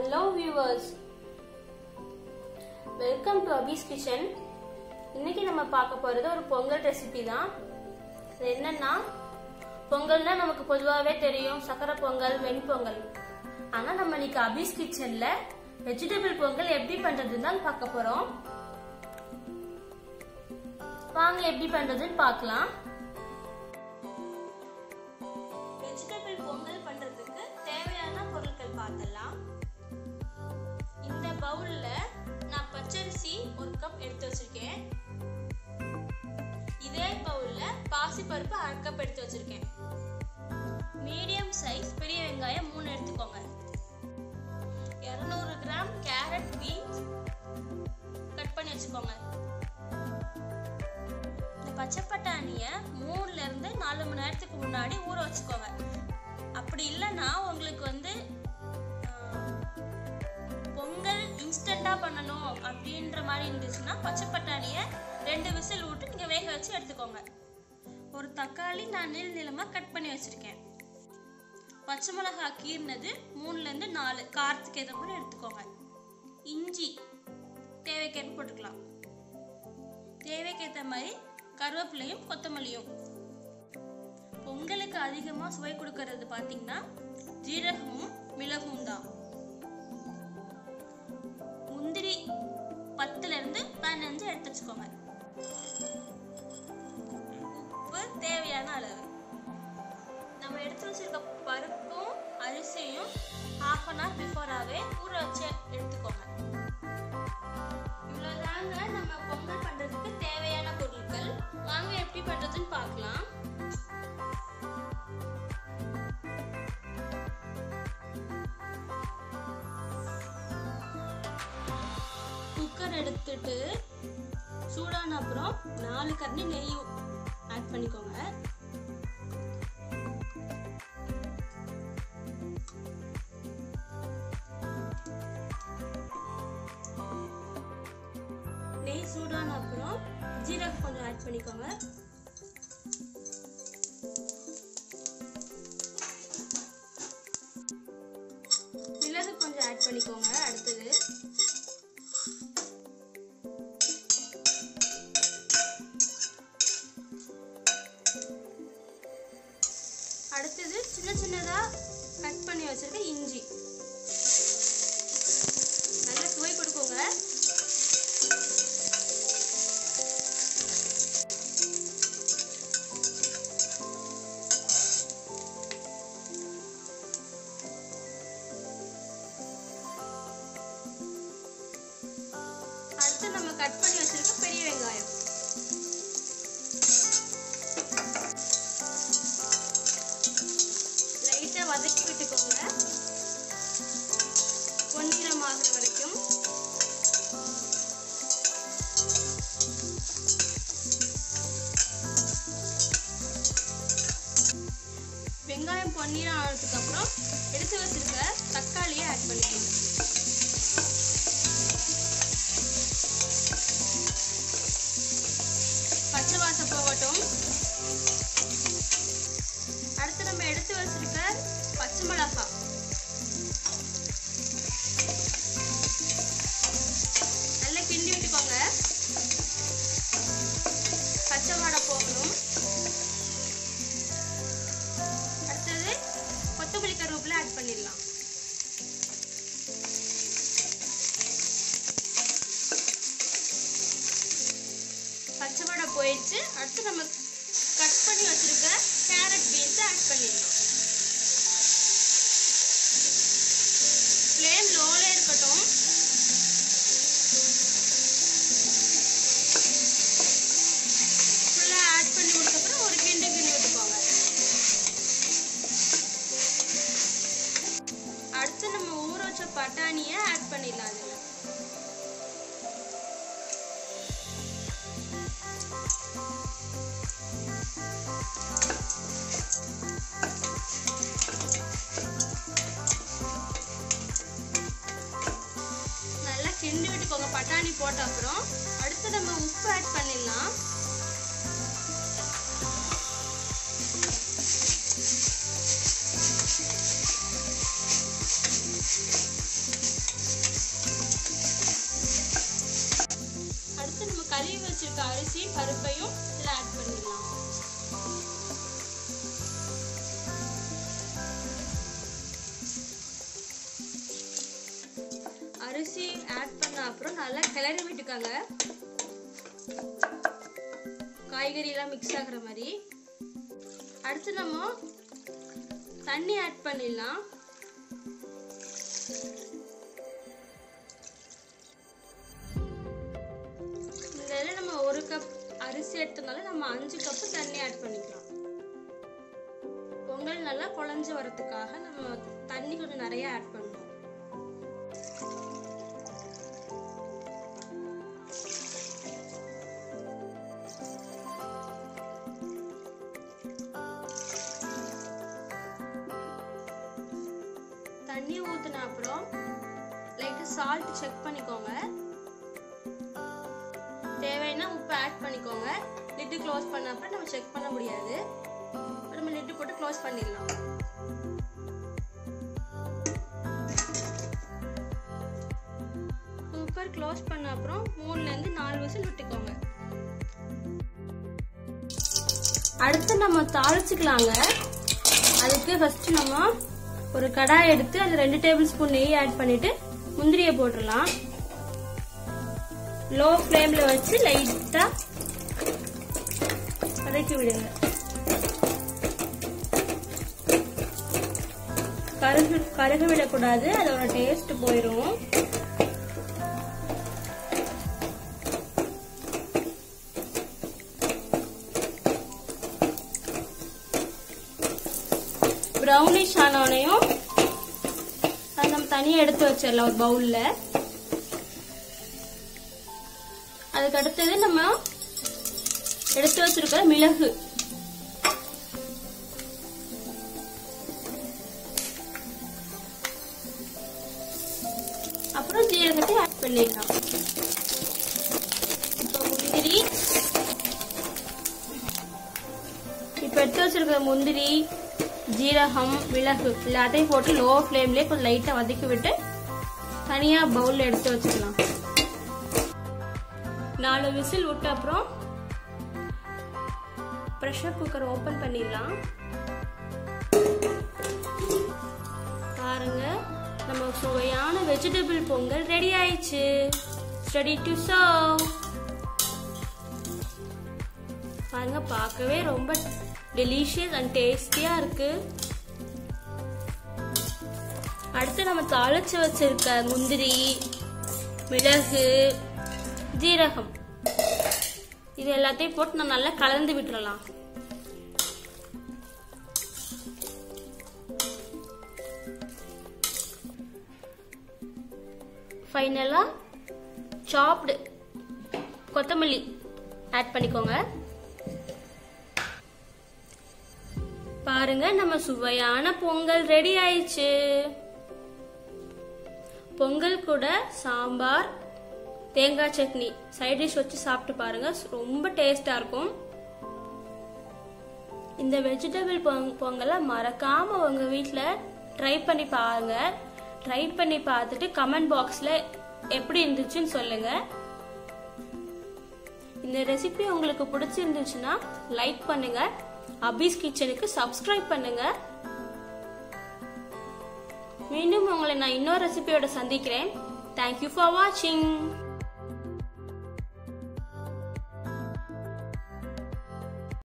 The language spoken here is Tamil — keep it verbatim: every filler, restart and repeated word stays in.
Hello viewers, welcome to Abhi's Kitchen. இன்னைக்கு நம்ம பார்க்க போறது ஒரு பொங்கல் ரெசிபி தான். இது என்னன்னா பொங்கல்னா நமக்கு பொதுவாவே தெரியும் சக்கரை பொங்கல், வெண்பொங்கல். ஆனா நம்ம இன்னைக்கு Abhi's Kitchenல வெஜிடபிள் பொங்கல் எப்படி பண்றதுன்னு தான் பார்க்க போறோம். வாங்க எப்படி பண்றதுன்னு பார்க்கலாம். வெஜிடபிள் பொங்கல் பண்றதுக்கு தேவையான பொருட்கள் பார்த்தலாம். இந்த பவுல்ல நான் பச்சரிசி ஒரு கப் எடுத்து வச்சிருக்கேன். இதே பவுல்ல பாசி பருப்பு அரை கப் எடுத்து வச்சிருக்கேன். மீடியம் சைஸ் பெரிய வெங்காயம் மூணு எடுத்துக்கோங்க. இருநூறு கிராம் கேரட் பீன்ஸ் கட் பண்ணி வச்சுக்கோங்க. இந்த பச்சை பட்டாணிய மூணுல இருந்து நாலு மணி நேரத்துக்கு முன்னாடி ஊற வச்சுக்கோங்க. அப்படி இல்லைன்னா உங்களுக்கு வந்து பொங்கல் இன்ஸ்டண்டா பண்ணணும் அப்படின்ற மாதிரி இருந்துச்சுன்னா பச்சை பட்டாணிய ரெண்டு விசில் விட்டு நீங்க வேக வச்சு எடுத்துக்கோங்க. ஒரு தக்காளி நான் நீள நீளமா கட் பண்ணி வச்சிருக்கேன். பச்சை மிளகாய் கீர்னது மூணுல இருந்து நாலு காரத்துக்கு ஏற்ற மாதிரி எடுத்துக்கோங்க. இஞ்சி தேவைக்கேற்ப போட்டுக்கலாம். தேவைக்கேற்ற மாதிரி கருவேப்பிலையும் கொத்தமல்லியும். பொங்கலுக்கு அதிகமா சுவை கொடுக்கறது பாத்தீங்கன்னா ஜீரகமும் மிளகும் தான். முந்திரி பத்துல இருந்து பதினஞ்சு எடுத்து வச்சுக்கோங்க. உப்பு தேவையான அளவு. நம்ம எடுத்து வச்சிருக்க பருப்பும் அரிசியும் ஹாஃப் அன் ஹவர் பிஃபோராவே ஊற வச்சு எடுத்துக்கோங்க. இவ்வளவுதாங்க நம்ம பொங்கல் பண்றதுக்கு தேவையான பொருட்கள். வாங்க எப்படி பண்றதுன்னு பார்க்கலாம். குக்கர் எடுத்துட்டு சூடான அப்புறம் நாலு கரண்டி நெய் ஆட் பண்ணிக்கோங்க. நெய் சூடான அப்புறம் ஜீரகம் கொஞ்சம் ஆட் பண்ணிக்கோங்க. மிளகு கொஞ்சம் ஆட் பண்ணிக்கோங்க. அடுத்தது அடுத்தது சின்ன சின்னதா கட் பண்ணி வச்சிருக்க இஞ்சி. நல்லா சுவை கொடுக்கோங்க. அடுத்து நம்ம கட் பண்ணி வச்சிருக்க பெரிய வெங்காயம். லைட்டா வதக்கி விட்டுக்கோங்க பொன்னிறம் ஆகிற வரைக்கும். வெங்காயம் பொன்னிறம் ஆனதுக்கு அப்புறம் எடுத்து வச்சிருக்க தக்காளியை ஆட் பண்ணிக்கோங்க. பச்சை வாசம் போகட்டும். அடுத்து நம்ம எடுத்து வச்சிருக்க பச்சை மிளகாய் நல்லா கிண்டி விட்டுக்கோங்க. பச்சை வாடை போகணும். அடுத்தது கொத்தமல்லி கருவேப்பிலை ஆட் பண்ணிடலாம். பச்சை வாடை போயிடுச்சு. அடுத்து நம்ம கட் பண்ணி வச்சிருக்க கேரட் பீன்ஸ் ஆட் பண்ணிடலாம். ஃப்ளேம் லோல இருக்கட்டும். ஃபுல்லா ஆட் பண்ணி முடிச்ச அப்புறம் ஒரு கிண்டு கிண்டி விட்டுக்கோங்க. அடுத்து நம்ம ஊற வச்ச பட்டாணியை ஆட் பண்ணிடலாம். அதுல நல்லா கிண்டி விட்டுக்கோங்க. பட்டாணி போட்ட அப்புறம் அடுத்து நம்ம உப்பு ஆட் பண்ணிடலாம். வச்சிருக்க அரிசி பருப்பையும் இதில் ஆட் பண்ணிடலாம். அரிசி ஆட் பண்ண அப்புறம் நல்லா கிளறி விட்டுக்காங்க, காய்கறி எல்லாம் மிக்ஸ் ஆகுற மாதிரி. அடுத்து நம்ம தண்ணி ஆட் பண்ணிடலாம். இந்த நம்ம ஒரு கப் அரிசி எடுத்தனால நம்ம அஞ்சு கப்பு தண்ணி ஆட் பண்ணிக்கலாம். பொங்கல் நல்லா குழஞ்சு வரதுக்காக நம்ம தண்ணி கொஞ்சம் நிறைய ஆட் பண்ணணும். தண்ணி ஊத்துன அப்புறம் லைட்டா சால்ட் செக் பண்ணிக்கோங்க. தேவைன்னா உப்பு ஆட் பண்ணிக்கோங்க. லிட்டு க்ளோஸ் பண்ண அப்புறம் நம்ம செக் பண்ண முடியாது, நம்ம லிட்டு போட்டு க்ளோஸ் பண்ணிடலாம். குக்கர் க்ளோஸ் பண்ண அப்புறம் மூணுல இருந்து நாலு விசில் விட்டுக்கோங்க. அடுத்து நம்ம தாளிச்சுக்கலாங்க. அதுக்கு ஃபர்ஸ்ட் நம்ம ஒரு கடாய் எடுத்து அதுல ரெண்டு டேபிள் ஸ்பூன் நெய் ஆட் பண்ணிட்டு முந்திரிய போட்டுடலாம். லோ ஃப்ளேம்ல வச்சு லைட்டா வதக்கி விடுங்க. கருகு கருக விடக்கூடாது, அதோட டேஸ்ட் போயிடும். ப்ரௌனிஷ் ஆனோனையும் அதை நம்ம தனியா எடுத்து வச்சிடலாம் ஒரு பவுல்ல. அதுக்கு அடுத்தது நம்ம எடுத்து வச்சிருக்கிற மிளகு, அப்புறம் ஜீரகத்தை ஆட் பண்ணிடலாம். இப்போ முந்திரி, இப்ப எடுத்து வச்சிருக்கிற முந்திரி, ஜீரகம், மிளகு எல்லாத்தையும் போட்டு லோ ஃப்ளேம்லயே கொஞ்சம் லைட்டா வதக்கி விட்டு தனியா பவுல்ல எடுத்து வச்சுக்கலாம். நாலு விசில் விட்ட அப்புறம் பிரஷர் குக்கர் ஓபன் பண்ணிடலாம். பாருங்க, நம்ம சுவையான வெஜிடபிள் பொங்கல் ரெடி ஆயிடுச்சு. Ready to serve. பாருங்க, பார்க்கவே ரொம்ப டெலிஷியஸ் அண்ட் டேஸ்டியா இருக்கு. அடுத்து நம்ம தாளிச்சு வச்சிருக்க முந்திரி, மிளகு, ஜீரகம் இது எல்லாத்தையும் போட்டு நம்ம நல்லா கலந்து விட்டுறலாம். ஃபைனலா சாப்டு கொத்தமல்லி ஆட் பண்ணிக்கோங்க. பாருங்க, நம்ம சுவையான பொங்கல் ரெடி ஆயிடுச்சு. பொங்கல் கூட சாம்பார், தேங்காய் சட்னி சைட் டிஷ் வச்சு சாப்பிட்டு பாருங்க, ரொம்ப டேஸ்டா இருக்கும். இந்த வெஜிடபிள் பொங்கலை மறக்காம உங்க வீட்ல ட்ரை பண்ணி பாருங்க. ட்ரை பண்ணி பார்த்துட்டு கமெண்ட் பாக்ஸ்ல எப்படி இருந்துச்சுன்னு சொல்லுங்க. இந்த ரெசிபி உங்களுக்கு பிடிச்சிருந்துச்சுன்னா லைக் பண்ணுங்க. அபீஸ் கிச்சனுக்கு சப்ஸ்கிரைப் பண்ணுங்க. மீண்டும் உங்களை நான் இன்னொரு ரெசிபியோட சந்திக்கிறேன். தேங்க்யூ ஃபார் வாட்சிங்.